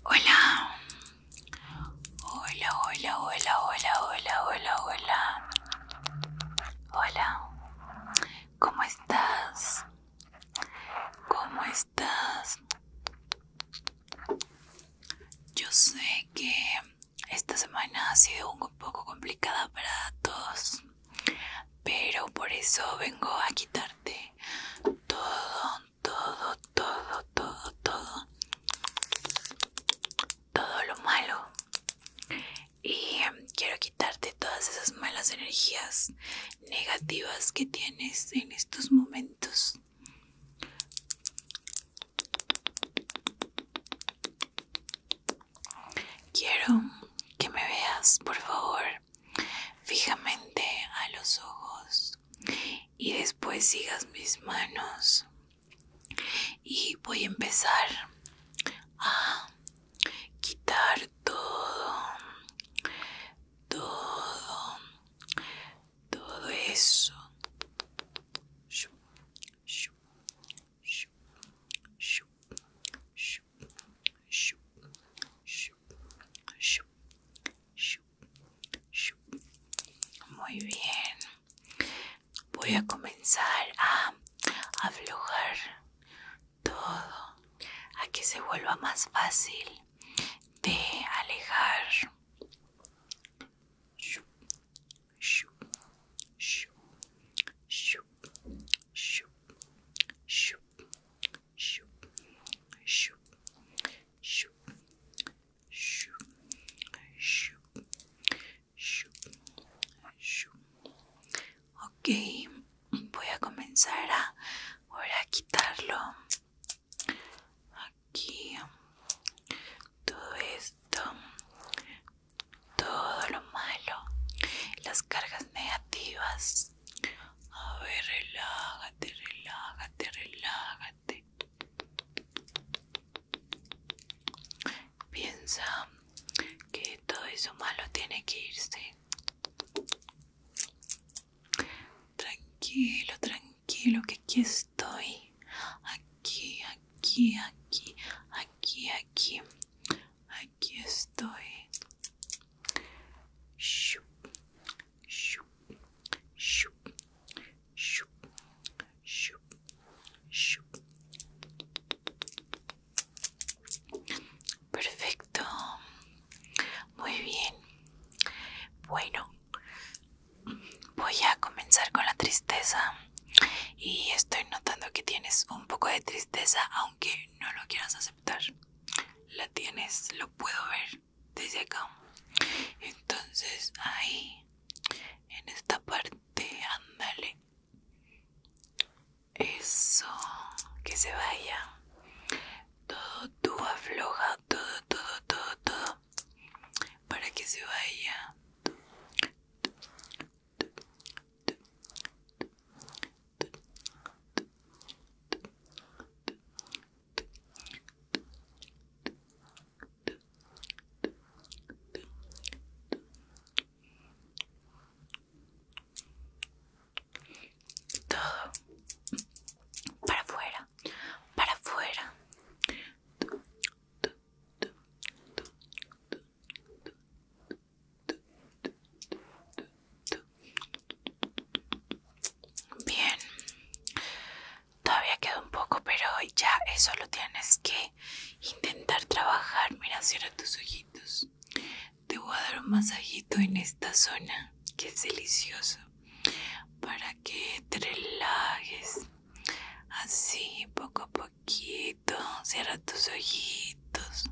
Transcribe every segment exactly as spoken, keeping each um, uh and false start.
Hola, hola, hola, hola, hola, hola, hola, hola, hola, ¿cómo estás? ¿Cómo estás? Yo sé que esta semana ha sido un poco complicada para todos, pero por eso vengo a quitarte todo, todo, todo, todo, todo, todo lo malo. Y quiero quitarte todas esas malas energías negativas que tienes en estos momentos. Quiero que me veas, por favor, fijamente a los ojos y después sigas mis manos. Y voy a empezar a quitar todo, todo, todo eso. Shup, shup, shup, shup, shup, shup, shup, shup, shup, shup. Muy bien. Voy a comenzar a aflojar todo, a que se vuelva más fácil de alejar. Shup, shup, shup, shup, shup, shup, shup, shup, shup, shup, shup, shup, shup. Ok, voy a comenzar a ahora a quitarlo. Aquí, todo esto, todo lo malo, las cargas negativas. A ver, relájate, relájate, relájate. Piensa que todo eso malo tiene que irse. Tranquilo, tranquilo, que aquí estoy. Aquí, aquí, aquí, aquí, aquí. Aquí estoy. Shup, shup, shup, shup, shup, shup. Perfecto. Muy bien. Bueno, voy a comenzar con la tristeza. Y estoy notando que tienes un poco de tristeza, aunque no lo quieras aceptar. La tienes, lo puedo ver desde acá. Entonces ahí, en esta parte, ándale. Eso, que se vaya. Todo tú afloja, todo, todo, todo, todo, para que se vaya. Todo para afuera, para afuera. Bien, todavía queda un poco, pero ya eso lo tienes que intentar trabajar. Mira, cierra tus ojitos. Te voy a dar un masajito en esta zona, que es delicioso, para que te relajes. Así, poco a poquito. Cierra tus ojitos.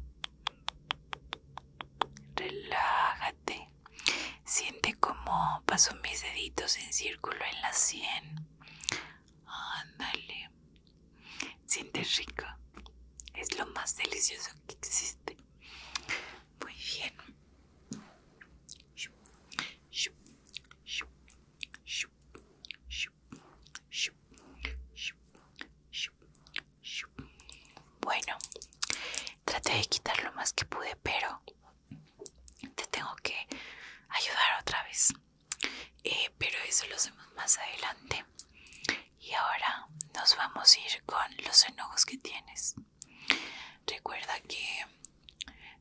Relájate. Siente cómo paso mis deditos en círculo en la sien. Ándale. Siente rico. Es lo más delicioso que existe. Muy bien. Shup, shup, shup, shup, shup, shup, shup, shup, shup. Bueno, traté de quitar lo más que pude, pero te tengo que ayudar otra vez. Eh, pero eso lo hacemos más adelante. Y ahora nos vamos a ir con los enojos que tienes. Recuerda que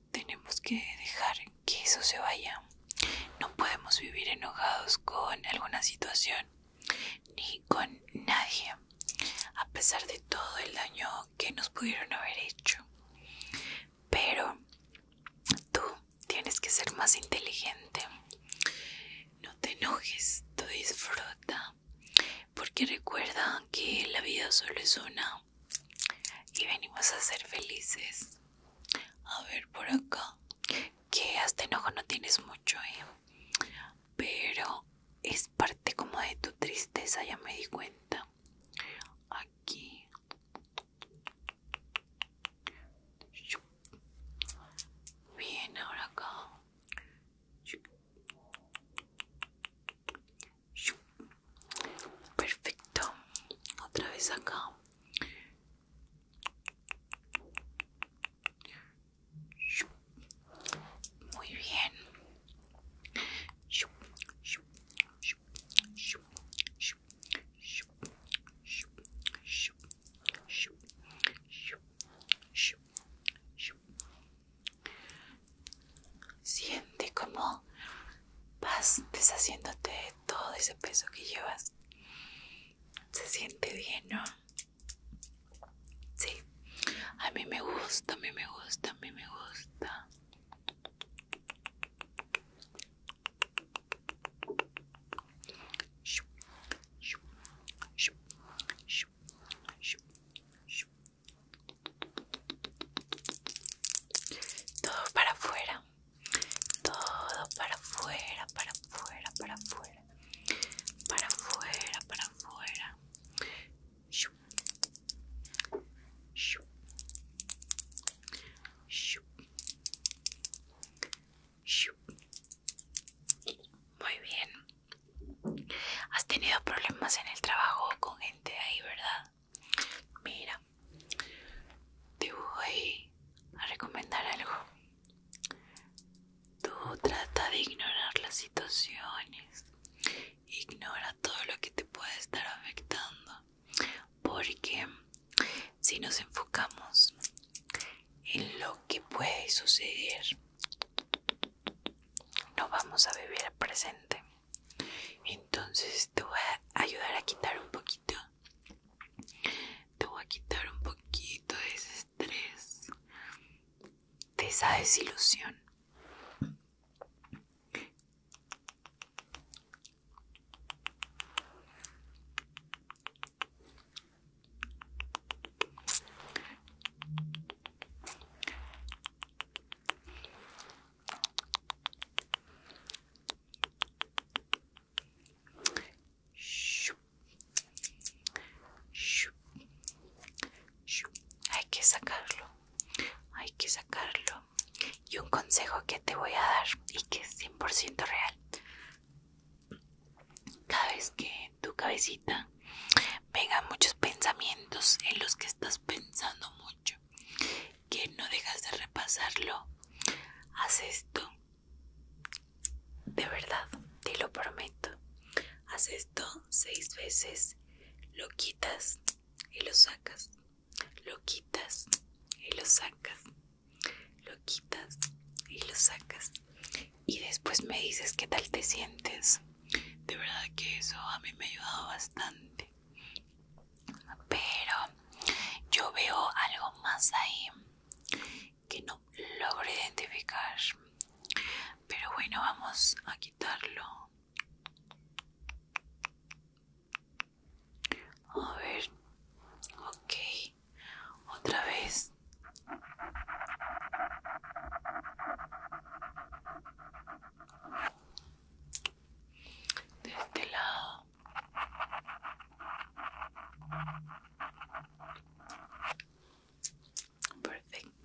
ninguna situación ni con nadie, a pesar de todo el daño que nos pudieron haber hecho. Pero tú tienes que ser más inteligente. No te enojes, tú disfruta, porque recuerda que la vida solo es una y venimos a ser felices. A ver, por acá, que hasta enojo no tienes mucho, ¿eh? Pero es parte como de tu tristeza, ya me di cuenta. Aquí. Bien, ahora acá. Perfecto. Otra vez acá. Muy bien. Siente como vas deshaciéndote de todo ese peso que llevas. Se siente bien, ¿no? Sí. A mí me gusta, a mí me gusta, a mí me gusta. Todo para afuera. Todo para afuera, para afuera, para afuera. Para afuera, para afuera. Muy bien. Has tenido problemas en el trabajo con gente ahí, ¿verdad? Mira, te voy a recomendar algo. Tú trata de ignorar las situaciones. Ignora todo lo que te puede estar afectando. Porque si nos enfocamos en lo que puede suceder, no vamos a vivir el presente. Entonces te voy a ayudar a quitar un poquito. Te voy a quitar un poquito de ese estrés, de esa desilusión. Hay que sacarlo, hay que sacarlo. Y un consejo que te voy a dar y que es cien por ciento real. Cada vez que en tu cabecita vengan muchos pensamientos en los que estás pensando mucho, que no dejas de repasarlo, haz esto. De verdad, te lo prometo. Haz esto seis veces. Lo quitas y lo sacas. Lo quitas y lo sacas. Lo quitas y lo sacas. Y después me dices qué tal te sientes. De verdad que eso a mí me ha ayudado bastante. Pero yo veo algo más ahí que no logro identificar. Pero bueno, vamos a quitarlo. A ver. Ok. Otra vez. De este lado. Perfecto.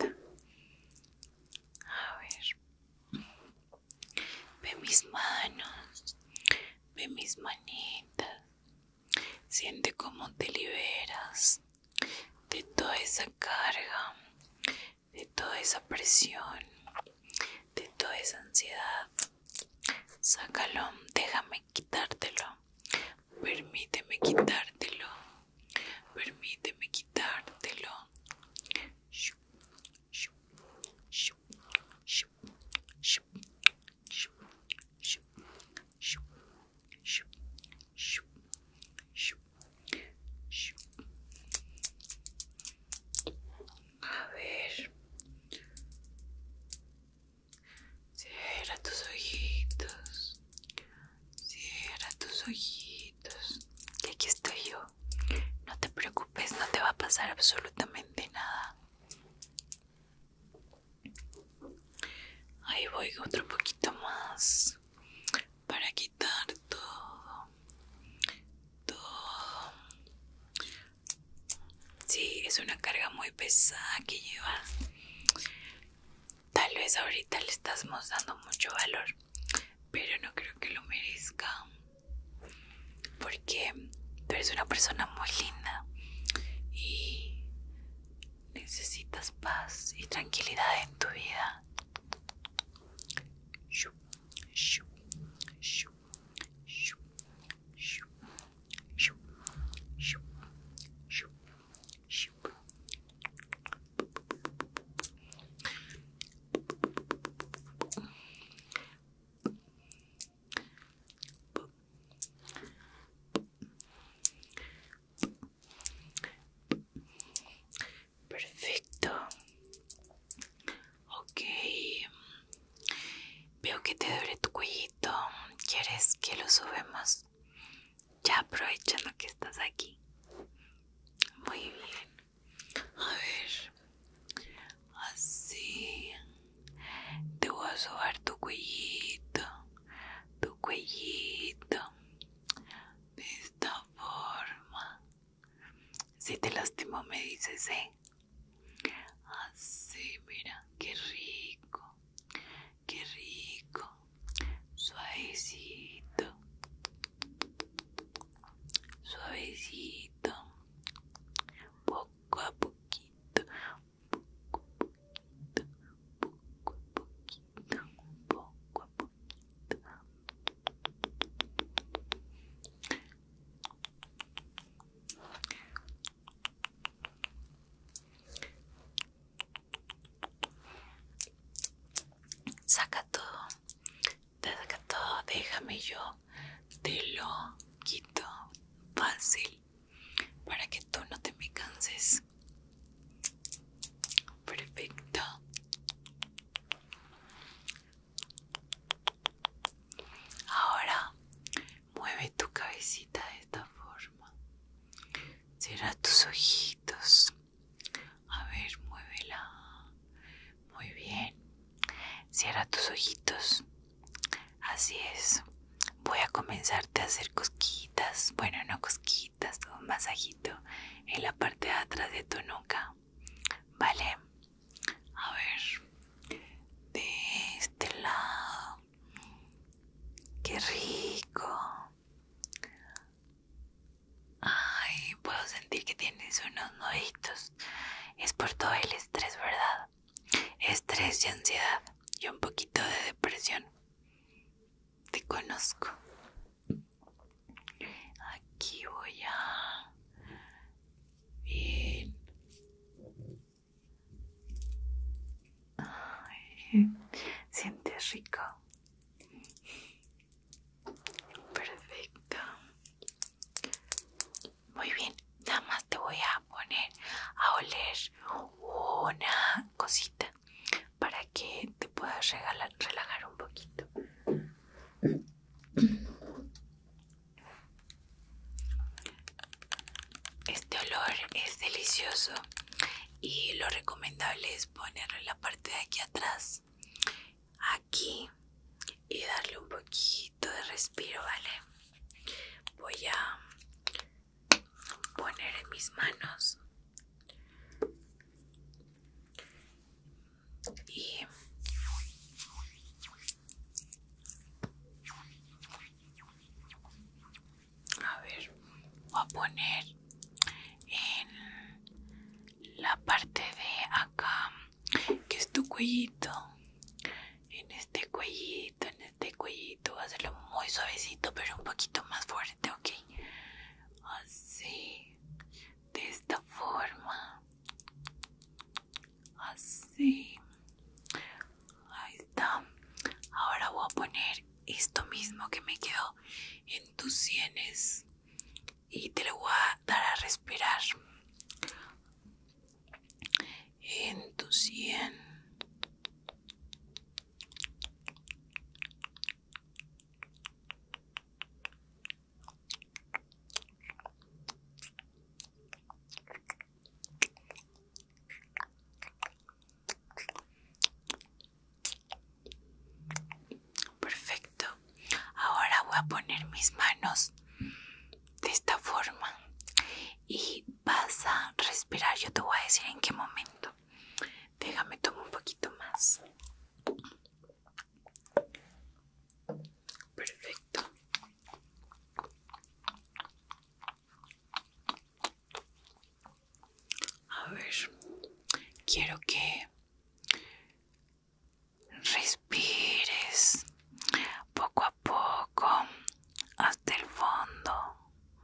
A ver. Ve mis manos. Ve mis manitas. Siente cómo te liberas de toda esa carga, de toda esa presión, de toda esa ansiedad. Sácalo, déjame quitártelo. Permíteme quitártelo. Permíteme quitártelo. absolutamente nada. Ahí voy otro poquito más para quitar todo, todo. Sí, es una carga muy pesada que llevas. Tal vez ahorita le estamos dando mucho valor, pero no creo que lo merezca, porque tú eres una persona muy linda y necesitas paz y tranquilidad en tu vida. Shu, shu, shu, shu, shu, shu, shu, shu, shu. Perfecto. Ok. Veo que te duele tu cuellito. ¿Quieres que lo subamos? Ya aprovechando que estás aquí. Muy bien. A ver. Así. Te voy a sobar tu cuellito. Tu cuellito. De esta forma. Si te lastimó me dices, ¿eh? Así, mira. Qué rico. Qué rico. Suavecito. Suavecito. Poco a poquito. Poco a poquito. Poco a poquito. Poco a poquito. Saca todo. Te saca todo. Déjame yo. Te lo quito fácil para que tú no te me canses. Perfecto. Ahora mueve tu cabecita de esta forma. Cierra tus ojitos. A ver, muévela. Muy bien. Cierra tus ojitos. Así es. Voy a comenzarte a hacer cosquitas. Bueno, no cosquitas, un masajito en la parte de atrás de tu nuca. Vale. A ver. De este lado. Qué rico. Ay, puedo sentir que tienes unos nuditos. Es por todo el estrés, ¿verdad? Estrés y ansiedad y un poquito de depresión. Te conozco. Aquí voy a... Bien. Ay, sientes rico. Perfecto. Muy bien. Nada más te voy a poner a oler una cosita para que te puedas regalar, relajar un poquito. Este olor es delicioso y lo recomendable es ponerlo en la parte de aquí atrás, aquí, y darle un poquito de respiro, ¿vale? Voy a poner en mis manos y a ver, voy a poner en la parte de acá, que es tu cuellito. En este cuellito, en este cuellito, voy a hacerlo muy suavecito, pero un poquito más fuerte, ¿ok? Así, de esta forma. Así. Ahí está. Ahora voy a poner esto mismo que me quedó en tus sienes y te lo voy a dar a respirar en tu sien. voy a poner mis manos de esta forma y vas a respirar. Yo te voy a decir en qué momento. Déjame tomar un poquito más. Perfecto. A ver, quiero que respires poco a poco hasta el fondo.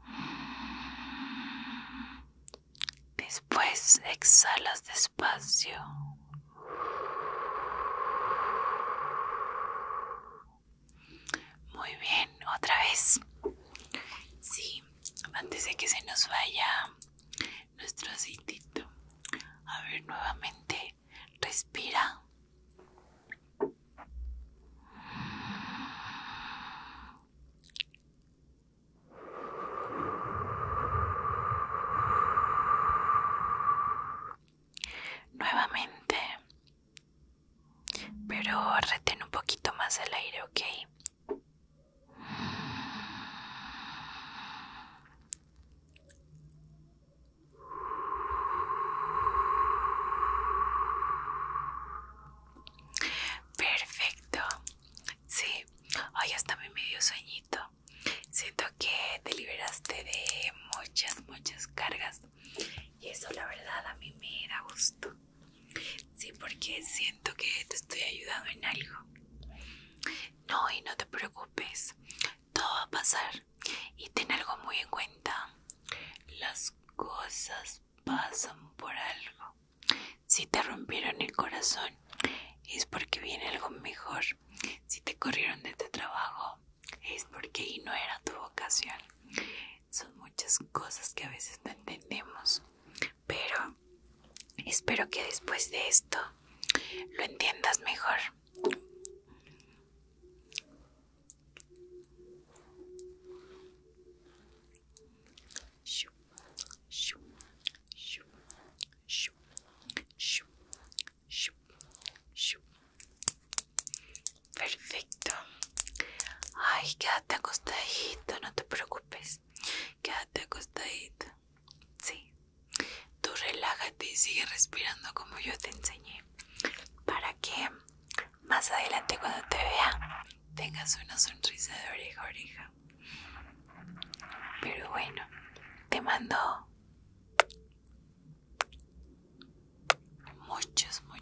Después exhalas despacio. Muy bien, otra vez. Sí, antes de que se nos vaya nuestro aceitito. A ver, nuevamente, respira. Nuevamente, pero retén un poquito más el aire, ¿ok? Perfecto. Sí, hoy hasta me dio sueñito. Siento que te liberaste de muchas, muchas cargas. Y eso la verdad a mí me da gusto. Sí, porque siento que te estoy ayudando en algo. No, y no te preocupes. Todo va a pasar. Y ten algo muy en cuenta. Las cosas pasan por algo. Si te rompieron el corazón, es porque viene algo mejor. Si te corrieron de tu trabajo, es porque ahí no era tu vocación. Son muchas cosas que a veces no entendemos, pero espero que después de esto lo entiendas mejor. Perfecto. Ay, quédate acostadito, no te preocupes. Quédate acostadito. Sí. Tú relájate y sigue respirando como yo te enseñé. Para que más adelante cuando te vea tengas una sonrisa de oreja a oreja. Pero bueno, te mando muchos,